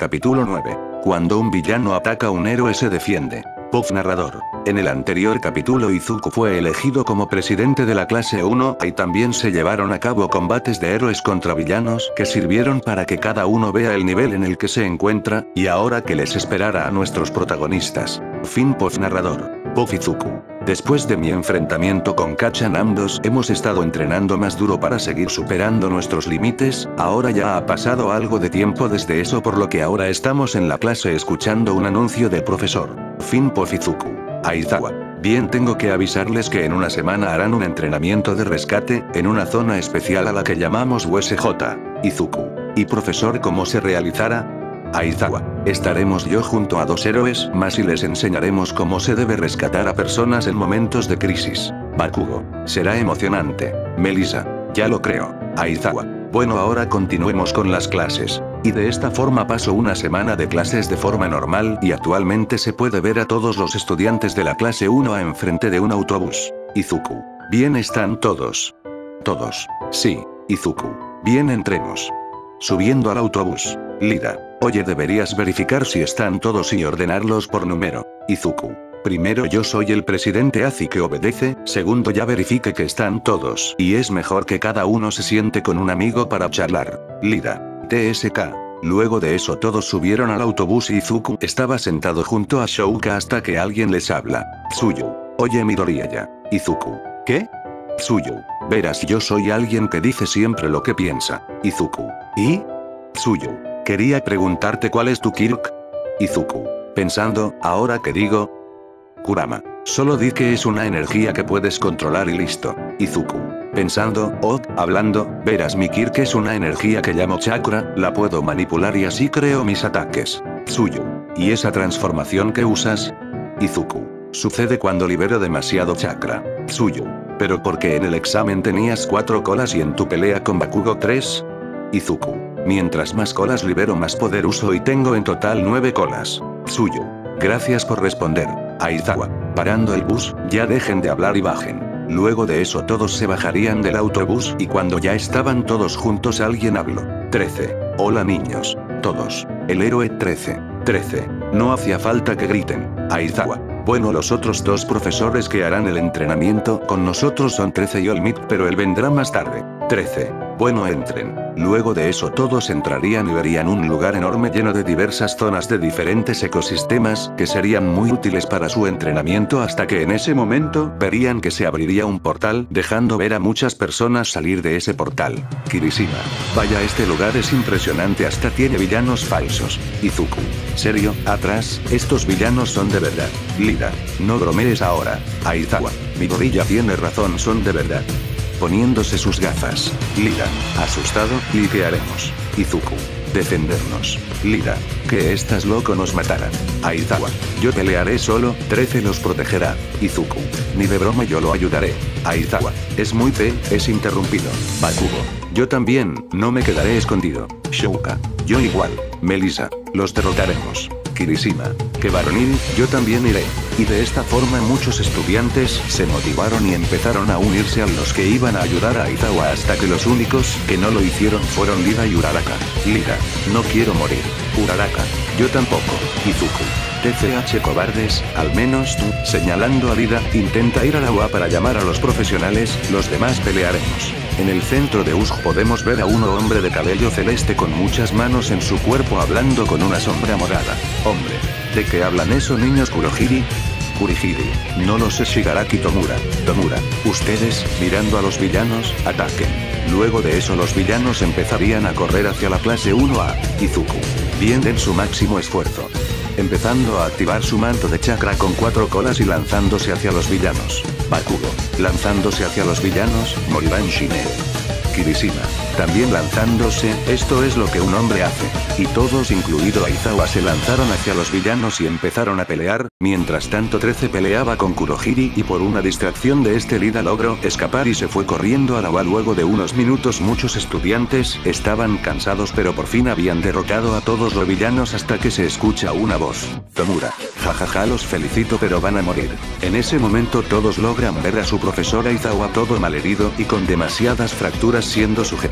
Capítulo 9. Cuando un villano ataca a un héroe se defiende. Puff narrador. En el anterior capítulo Izuku fue elegido como presidente de la clase 1 y también se llevaron a cabo combates de héroes contra villanos que sirvieron para que cada uno vea el nivel en el que se encuentra, y ahora que les esperara a nuestros protagonistas. Fin. Puff narrador. Puff Izuku. Después de mi enfrentamiento con Kachanam 2 hemos estado entrenando más duro para seguir superando nuestros límites, ahora ya ha pasado algo de tiempo desde eso por lo que ahora estamos en la clase escuchando un anuncio del profesor. Fin. Puff Izuku. Aizawa. Bien, tengo que avisarles que en una semana harán un entrenamiento de rescate, en una zona especial a la que llamamos USJ. Izuku. ¿Y profesor cómo se realizará? Aizawa. Estaremos yo junto a 2 héroes más y les enseñaremos cómo se debe rescatar a personas en momentos de crisis. Bakugo. Será emocionante. Melissa. Ya lo creo. Aizawa. Bueno, ahora continuemos con las clases. Y de esta forma paso una semana de clases de forma normal y actualmente se puede ver a todos los estudiantes de la clase 1 enfrente de un autobús. Izuku. Bien, están todos. Todos. Sí. Izuku. Bien, entremos. Subiendo al autobús. Lida. Oye, deberías verificar si están todos y ordenarlos por número. Izuku. Primero, yo soy el presidente, así que obedece. Segundo, ya verifique que están todos. Y es mejor que cada uno se siente con un amigo para charlar. Lida. TSK. Luego de eso todos subieron al autobús y Izuku estaba sentado junto a Shouka hasta que alguien les habla. Tsuyu. Oye, Midoriyaya. Izuku. ¿Qué? Tsuyu. Verás, yo soy alguien que dice siempre lo que piensa. Izuku. ¿Y? Tsuyu. Quería preguntarte cuál es tu Kirk. Izuku. Pensando, ¿ahora qué digo? Kurama. Solo di que es una energía que puedes controlar y listo. Izuku. Pensando, hablando, verás, mi Kirk es una energía que llamo chakra, la puedo manipular y así creo mis ataques. Tsuyu. ¿Y esa transformación que usas? Izuku. Sucede cuando libero demasiado chakra. Tsuyu. ¿Pero porque en el examen tenías 4 colas y en tu pelea con Bakugo 3? Izuku. Mientras más colas libero más poder uso y tengo en total 9 colas. Tsuyu. Gracias por responder. Aizawa. Parando el bus, ya dejen de hablar y bajen. Luego de eso todos se bajarían del autobús y cuando ya estaban todos juntos alguien habló. 13. Hola niños. Todos. El héroe 13. 13. No hacía falta que griten. Aizawa. Bueno, los otros 2 profesores que harán el entrenamiento con nosotros son 13 y Olmid, pero él vendrá más tarde. 13. Bueno, entren. Luego de eso todos entrarían y verían un lugar enorme lleno de diversas zonas de diferentes ecosistemas que serían muy útiles para su entrenamiento hasta que en ese momento verían que se abriría un portal dejando ver a muchas personas salir de ese portal. Kirishima. Vaya, este lugar es impresionante, hasta tiene villanos falsos. Izuku. ¿Serio? Atrás, estos villanos son de verdad. Lida. No bromees ahora. Aizawa. Midoriya tiene razón, son de verdad. Poniéndose sus gafas. Lida. Asustado, ¿y qué haremos? Izuku. Defendernos. Lida. Que estás loco, nos matarán. Aizawa. Yo pelearé solo, 13 los protegerá. Izuku. Ni de broma, yo lo ayudaré. Aizawa. Es muy es interrumpido. Bakugo. Yo también, no me quedaré escondido. Shouka. Yo igual. Melissa. Los derrotaremos. Kirishima. Que varonil, yo también iré. Y de esta forma muchos estudiantes se motivaron y empezaron a unirse a los que iban a ayudar a Aizawa hasta que los únicos que no lo hicieron fueron Lida y Uraraka. Lida. No quiero morir. Uraraka. Yo tampoco. Izuku. TCH cobardes, al menos tú, señalando a Lida, intenta ir a la UA para llamar a los profesionales, los demás pelearemos. En el centro de USJ podemos ver a un hombre de cabello celeste con muchas manos en su cuerpo hablando con una sombra morada. Hombre. ¿De qué hablan eso, niños? Kurohiri. Kurihiri. No lo sé. Shigaraki Tomura. Tomura. Ustedes, mirando a los villanos, ataquen. Luego de eso los villanos empezarían a correr hacia la clase 1A. Izuku. Bien, den su máximo esfuerzo. Empezando a activar su manto de chakra con 4 colas y lanzándose hacia los villanos. Bakugo. Lanzándose hacia los villanos, morirán Shine. Kirishima. También lanzándose, esto es lo que un hombre hace. Y todos, incluido Aizawa, se lanzaron hacia los villanos y empezaron a pelear, mientras tanto 13 peleaba con Kurohiri y por una distracción de este Lida logró escapar y se fue corriendo a la UA. Luego de unos minutos muchos estudiantes estaban cansados pero por fin habían derrotado a todos los villanos hasta que se escucha una voz. Tomura. Jajaja, los felicito pero van a morir. En ese momento todos logran ver a su profesora Aizawa todo malherido y con demasiadas fracturas siendo sujetado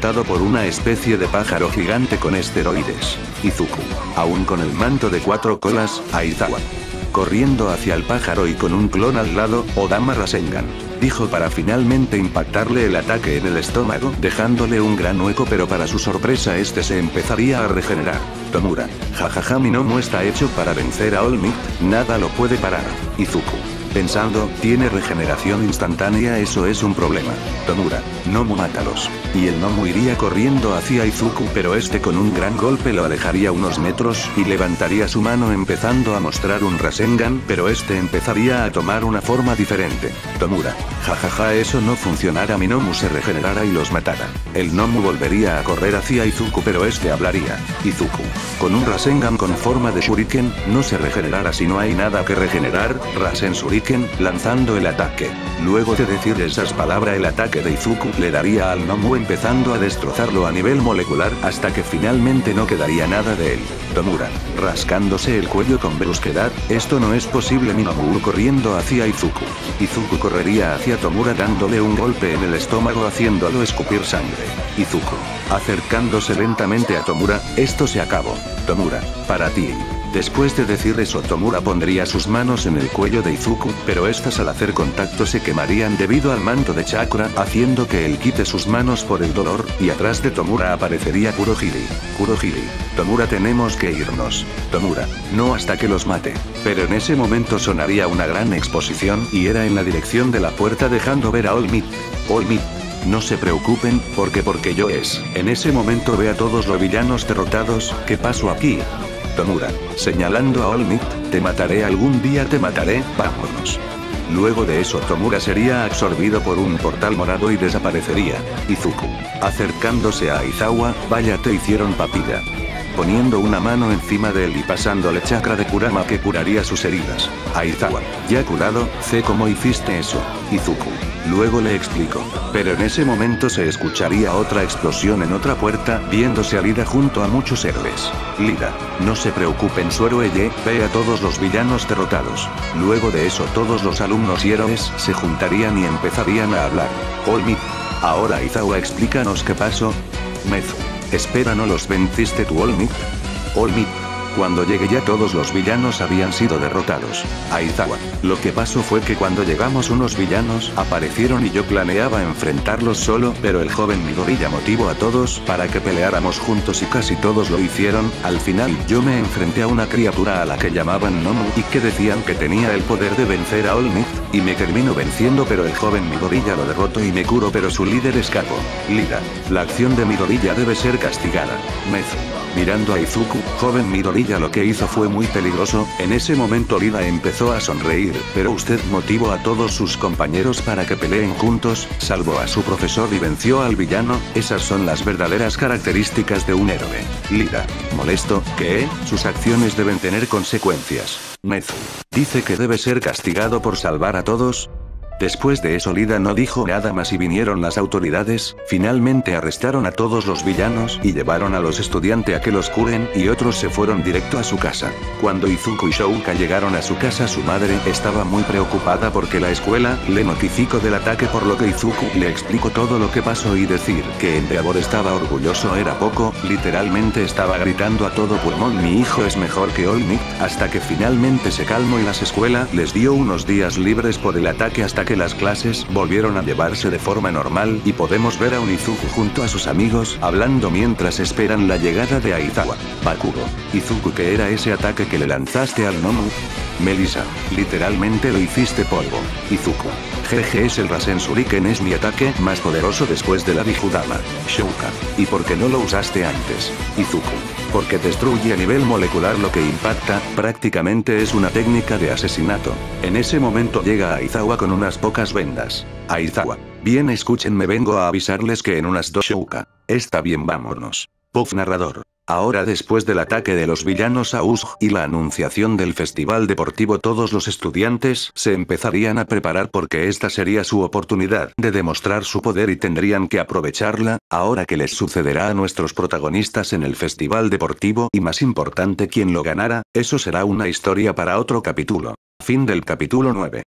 alcanzado por una especie de pájaro gigante con esteroides. Izuku, aún con el manto de 4 colas, Aizawa. Corriendo hacia el pájaro y con un clon al lado, Odama Rasengan, dijo para finalmente impactarle el ataque en el estómago, dejándole un gran hueco, pero para su sorpresa este se empezaría a regenerar. Tomura, jajaja, mi Nomu está hecho para vencer a All Might, nada lo puede parar. Izuku, pensando, tiene regeneración instantánea, eso es un problema. Tomura, Nomu, mátalos. Y el Nomu iría corriendo hacia Izuku, pero este con un gran golpe lo alejaría unos metros, y levantaría su mano empezando a mostrar un Rasengan, pero este empezaría a tomar una forma diferente. Tomura, jajaja, eso no funcionará, mi Nomu se regenerara y los matara. El Nomu volvería a correr hacia Izuku, pero este hablaría. Izuku, con un Rasengan con forma de Shuriken, no se regenerará si no hay nada que regenerar, Rasen Shuriken, lanzando el ataque. Luego de decir esas palabras el ataque de Izuku le daría al Nomu empezando a destrozarlo a nivel molecular hasta que finalmente no quedaría nada de él. Tomura, rascándose el cuello con brusquedad, esto no es posible, mi Nomu corriendo hacia Izuku. Izuku correría hacia Tomura dándole un golpe en el estómago haciéndolo escupir sangre. Izuku, acercándose lentamente a Tomura, esto se acabó. Tomura, para ti. Después de decir eso Tomura pondría sus manos en el cuello de Izuku, pero estas al hacer contacto se quemarían debido al manto de chakra, haciendo que él quite sus manos por el dolor, y atrás de Tomura aparecería Kurohige. Kurohige, Tomura, tenemos que irnos. Tomura, no hasta que los mate. Pero en ese momento sonaría una gran exposición y era en la dirección de la puerta dejando ver a All Might. All Might, no se preocupen, porque yo es. En ese momento ve a todos los villanos derrotados, ¿qué pasó aquí? Tomura, señalando a All Might, te mataré algún día, te mataré, vámonos. Luego de eso Tomura sería absorbido por un portal morado y desaparecería. Izuku, acercándose a Aizawa, vaya, te hicieron papilla. Poniendo una mano encima de él y pasándole chakra de Kurama que curaría sus heridas. Aizawa, ya curado, sé cómo hiciste eso. Izuku, luego le explico. Pero en ese momento se escucharía otra explosión en otra puerta, viéndose a Lida junto a muchos héroes. Lida, no se preocupen, su héroe Ye, ve a todos los villanos derrotados. Luego de eso todos los alumnos y héroes se juntarían y empezarían a hablar. All Might, ahora Aizawa, explícanos qué pasó. Mezu, espera, ¿no los venciste tú, All Might? All Might, cuando llegué ya todos los villanos habían sido derrotados. Aizawa, lo que pasó fue que cuando llegamos unos villanos aparecieron y yo planeaba enfrentarlos solo, pero el joven Midoriya motivó a todos para que peleáramos juntos y casi todos lo hicieron. Al final yo me enfrenté a una criatura a la que llamaban Nomu y que decían que tenía el poder de vencer a All Might, y me terminó venciendo, pero el joven Midoriya lo derrotó y me curó, pero su líder escapó. Lida, la acción de Midoriya debe ser castigada. Mezu, mirando a Izuku, joven Midoriya, lo que hizo fue muy peligroso. En ese momento Lida empezó a sonreír, pero usted motivó a todos sus compañeros para que peleen juntos, salvó a su profesor y venció al villano, esas son las verdaderas características de un héroe. Lida, molesto, ¿qué? Sus acciones deben tener consecuencias. Mezu, dice que debe ser castigado por salvar a todos. Después de eso Lida no dijo nada más y vinieron las autoridades, finalmente arrestaron a todos los villanos y llevaron a los estudiantes a que los curen y otros se fueron directo a su casa. Cuando Izuku y Shouka llegaron a su casa, su madre estaba muy preocupada porque la escuela le notificó del ataque, por lo que Izuku le explicó todo lo que pasó y decir que Endeavor estaba orgulloso era poco, literalmente estaba gritando a todo pulmón, mi hijo es mejor que All Might, hasta que finalmente se calmó y las escuelas les dio unos días libres por el ataque hasta que las clases volvieron a llevarse de forma normal y podemos ver a un Izuku junto a sus amigos hablando mientras esperan la llegada de Aizawa. Bakuro, Izuku, ¿qué era ese ataque que le lanzaste al Nomu? Melissa, literalmente lo hiciste polvo. Izuku, jeje, es el Rasen Shuriken, es mi ataque más poderoso después de la Bihudama. Shouka, ¿y por qué no lo usaste antes? Izuku, porque destruye a nivel molecular lo que impacta, prácticamente es una técnica de asesinato. En ese momento llega Aizawa con unas pocas vendas. Aizawa, bien, escúchenme, vengo a avisarles que en unas dos. Shouka, está bien, vámonos. Puff narrador. Ahora, después del ataque de los villanos a Usopp y la anunciación del festival deportivo, todos los estudiantes se empezarían a preparar porque esta sería su oportunidad de demostrar su poder y tendrían que aprovecharla. Ahora, ¿qué les sucederá a nuestros protagonistas en el festival deportivo? Y más importante, ¿quién lo ganará? Eso será una historia para otro capítulo. Fin del capítulo 9.